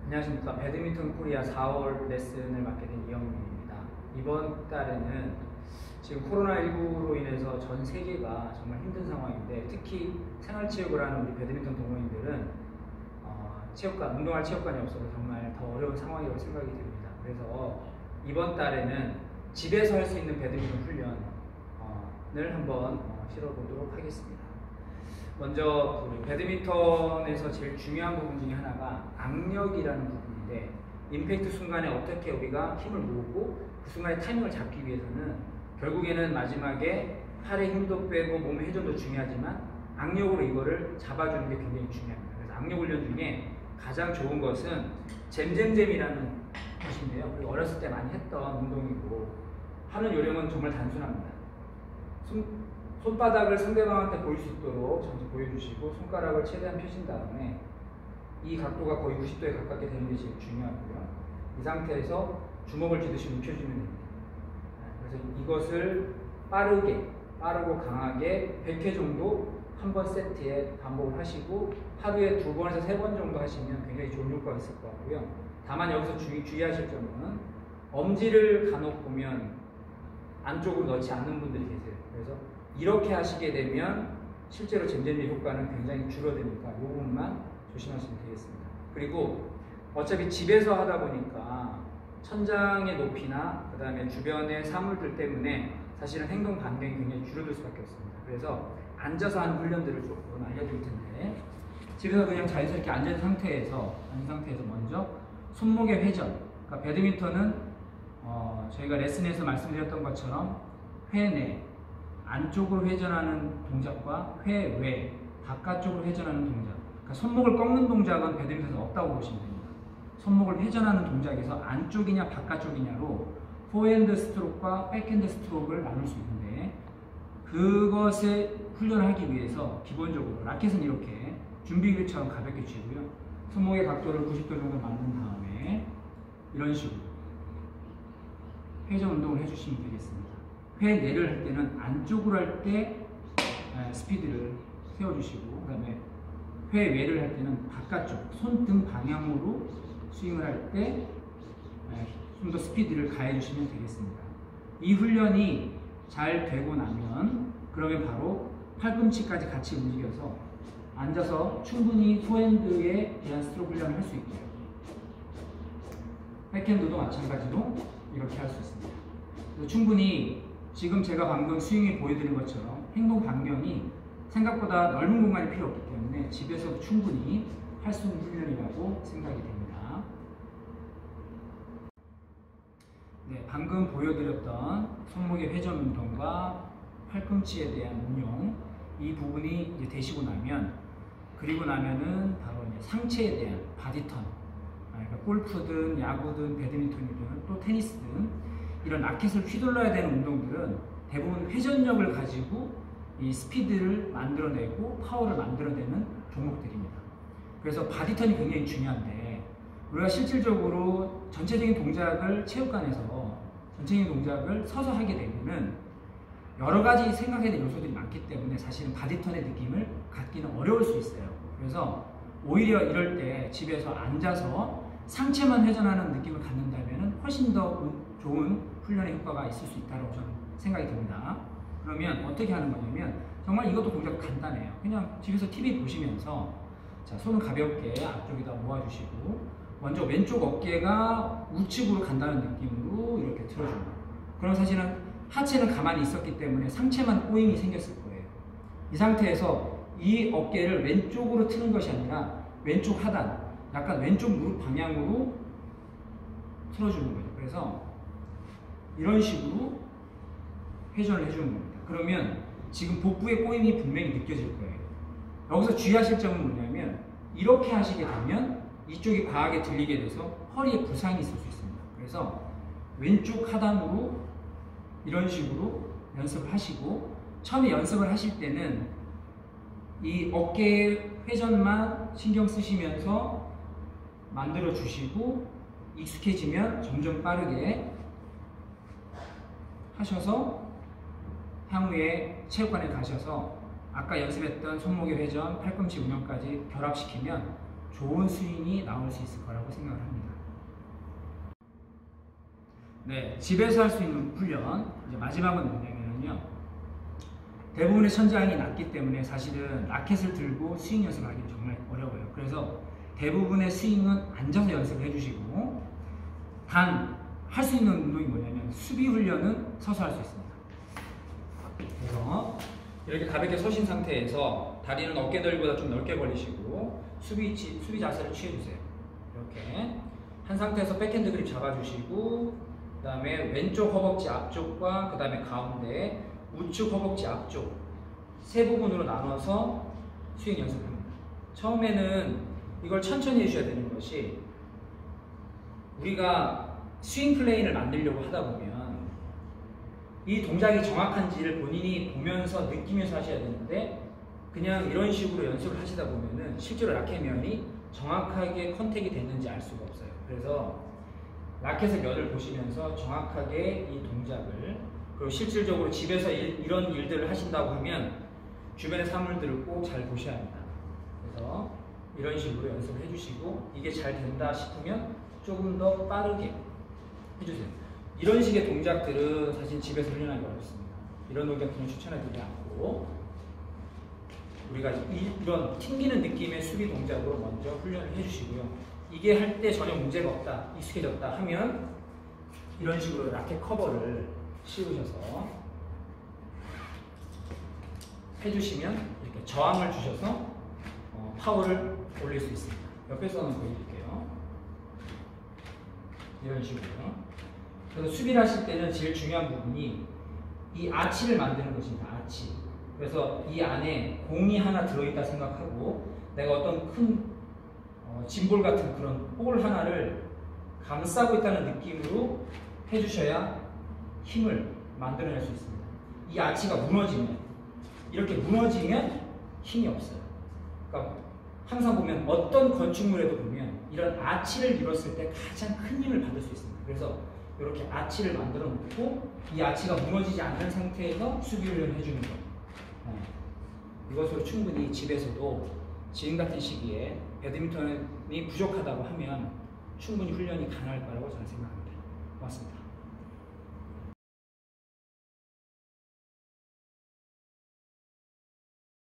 안녕하십니까. 배드민턴 코리아 4월 레슨을 맡게 된 이영민입니다. 이번 달에는 지금 코로나19로 인해서 전 세계가 정말 힘든 상황인데, 특히 생활체육을 하는 우리 배드민턴 동호인들은 체육관, 운동할 체육관이 없어서 정말 더 어려운 상황이라고 생각이 됩니다. 그래서 이번 달에는 집에서 할 수 있는 배드민턴 훈련을 한번 실어보도록 하겠습니다. 먼저 우리 배드민턴에서 제일 중요한 부분 중에 하나가 악력이라는 부분인데, 임팩트 순간에 어떻게 우리가 힘을 모으고 그 순간에 타이밍을 잡기 위해서는 결국에는 마지막에 팔에 힘도 빼고 몸의 회전도 중요하지만 악력으로 이거를 잡아주는 게 굉장히 중요합니다. 그래서 악력 훈련 중에 가장 좋은 것은 잼잼잼이라는 것인데요. 우리 어렸을 때 많이 했던 운동이고, 하는 요령은 정말 단순합니다. 손바닥을 상대방한테 보일 수 있도록 전체 보여주시고, 손가락을 최대한 펴신 다음에 이 각도가 거의 90도에 가깝게 되는 게 제일 중요하고요. 이 상태에서 주먹을 쥐듯이 눕혀주면 됩니다. 그래서 이것을 빠르고 강하게 100회 정도 한 번 세트에 반복을 하시고, 하루에 2번에서 3번 정도 하시면 굉장히 좋은 효과가 있을 것 같고요. 다만 여기서 주의하실 점은, 엄지를 간혹 보면 안쪽으로 넣지 않는 분들이 계세요. 그래서 이렇게 하시게 되면 실제로 잼잼의 효과는 굉장히 줄어드니까 이 부분만 조심하시면 되겠습니다. 그리고 어차피 집에서 하다 보니까 천장의 높이나 그 다음에 주변의 사물들 때문에 사실은 행동 반경이 굉장히 줄어들 수밖에 없습니다. 그래서 앉아서 하는 훈련들을 조금 알려드릴 텐데, 집에서 그냥 자연스럽게 앉은 상태에서 먼저 손목의 회전, 그러니까 배드민턴은 저희가 레슨에서 말씀드렸던 것처럼 회내 안쪽으로 회전하는 동작과 회외 바깥쪽으로 회전하는 동작, 그러니까 손목을 꺾는 동작은 배드민턴에서 없다고 보시면 됩니다. 손목을 회전하는 동작에서 안쪽이냐 바깥쪽이냐로 포핸드 스트로크와 백핸드 스트로크를 나눌 수 있는데, 그것에 훈련을 하기 위해서 기본적으로 라켓은 이렇게 준비기구처럼 가볍게 쥐고요. 손목의 각도를 90도 정도 만든 다음에 이런 식으로 회전 운동을 해주시면 되겠습니다. 회내를 할 때는 안쪽으로 할 때 스피드를 세워주시고, 그 다음에 회외를 할 때는 바깥쪽 손등 방향으로 스윙을 할 때 좀 더 스피드를 가해주시면 되겠습니다. 이 훈련이 잘 되고 나면 그러면 바로 팔꿈치까지 같이 움직여서 앉아서 충분히 포핸드에 대한 스트로크 훈련을 할 수 있고요. 백핸드도 마찬가지로 이렇게 할 수 있습니다. 충분히 지금 제가 방금 스윙에 보여드린 것처럼 행동 반경이 생각보다 넓은 공간이 필요 없기 때문에 집에서도 충분히 할 수 있는 훈련이라고 생각이 됩니다. 네, 방금 보여드렸던 손목의 회전 운동과 팔꿈치에 대한 운용, 이 부분이 이제 되시고 나면, 그리고 나면은 바로 이제 상체에 대한 바디턴, 그러니까 골프든 야구든 배드민턴이든 또 테니스든 이런 라켓을 휘둘러야 되는 운동들은 대부분 회전력을 가지고 이 스피드를 만들어내고 파워를 만들어내는 종목들입니다. 그래서 바디턴이 굉장히 중요한데, 우리가 실질적으로 전체적인 동작을 체육관에서 전체적인 동작을 서서 하게 되면은 여러 가지 생각해야 될 요소들이 많기 때문에 사실은 바디턴의 느낌을 갖기는 어려울 수 있어요. 그래서 오히려 이럴 때 집에서 앉아서 상체만 회전하는 느낌을 갖는다면 훨씬 더 좋은 훈련의 효과가 있을 수 있다고 저는 생각이 듭니다. 그러면 어떻게 하는 거냐면, 정말 이것도 동작 간단해요. 그냥 집에서 TV 보시면서 자, 손을 가볍게 앞쪽에다 모아주시고, 먼저 왼쪽 어깨가 우측으로 간다는 느낌으로 이렇게 틀어줍니다. 그럼 사실은 하체는 가만히 있었기 때문에 상체만 꼬임이 생겼을 거예요. 이 상태에서 이 어깨를 왼쪽으로 트는 것이 아니라 왼쪽 하단, 약간 왼쪽 무릎 방향으로 틀어주는 거죠. 그래서 이런 식으로 회전을 해주는 겁니다. 그러면 지금 복부의 꼬임이 분명히 느껴질 거예요. 여기서 주의하실 점은 뭐냐면, 이렇게 하시게 되면 이쪽이 과하게 들리게 돼서 허리에 부상이 있을 수 있습니다. 그래서 왼쪽 하단으로 이런 식으로 연습을 하시고, 처음에 연습을 하실 때는 이 어깨 회전만 신경 쓰시면서 만들어 주시고, 익숙해지면 점점 빠르게 하셔서 향후에 체육관에 가셔서 아까 연습했던 손목의 회전, 팔꿈치 운영까지 결합시키면 좋은 스윙이 나올 수 있을 거라고 생각을 합니다. 네, 집에서 할 수 있는 훈련, 이제 마지막은 뭐냐면요. 대부분의 천장이 낮기 때문에 사실은 라켓을 들고 스윙 연습하기는 정말 어려워요. 그래서 대부분의 스윙은 앉아서 연습을 해주시고, 단 할 수 있는 운동이 뭐냐면 수비 훈련은 서서 할 수 있습니다. 그래서 이렇게 가볍게 서신 상태에서 다리는 어깨 넓이보다 좀 넓게 벌리시고 수비 자세를 취해주세요. 이렇게 한 상태에서 백핸드 그립 잡아주시고, 그 다음에 왼쪽 허벅지 앞쪽과 그 다음에 가운데 우측 허벅지 앞쪽 세 부분으로 나눠서 스윙 연습합니다. 처음에는 이걸 천천히 해주셔야 되는 것이, 우리가 스윙 플레인을 만들려고 하다 보면 이 동작이 정확한지를 본인이 보면서 느끼면서 하셔야 되는데, 그냥 이런 식으로 연습을 하시다 보면은 실제로 라켓면이 정확하게 컨택이 됐는지 알 수가 없어요. 그래서 라켓의 면을 보시면서 정확하게 이 동작을, 그리고 실질적으로 집에서 이런 일들을 하신다고 하면 주변의 사물들을 꼭 잘 보셔야 합니다. 그래서 이런 식으로 연습을 해주시고, 이게 잘 된다 싶으면 조금 더 빠르게 해주세요. 이런 식의 동작들은 사실 집에서 훈련하기 어렵습니다. 이런 동작들은 추천해드리지 않고, 우리가 이런 튕기는 느낌의 수비 동작으로 먼저 훈련을 해주시고요. 이게 할 때 전혀 문제가 없다, 익숙해졌다 하면 이런 식으로 라켓 커버를 씌우셔서 해주시면 이렇게 저항을 주셔서 파워를 올릴 수 있습니다. 옆에서 한번 보여드릴게요. 이런 식으로요. 그래서 수비를 하실 때는 제일 중요한 부분이 이 아치를 만드는 것입니다. 아치. 그래서 이 안에 공이 하나 들어있다 생각하고, 내가 어떤 큰 짐볼 같은 그런 볼 하나를 감싸고 있다는 느낌으로 해주셔야 힘을 만들어낼 수 있습니다. 이 아치가 이렇게 무너지면 힘이 없어요. 그러니까 항상 보면 어떤 건축물에도 보면 이런 아치를 이뤘을 때 가장 큰 힘을 받을 수 있습니다. 그래서 이렇게 아치를 만들어 놓고 이 아치가 무너지지 않는 상태에서 수비 훈련을 해주는 것. 이것으로 충분히 집에서도 지금 같은 시기에 배드민턴이 부족하다고 하면 충분히 훈련이 가능할 거라고 저는 생각합니다. 고맙습니다.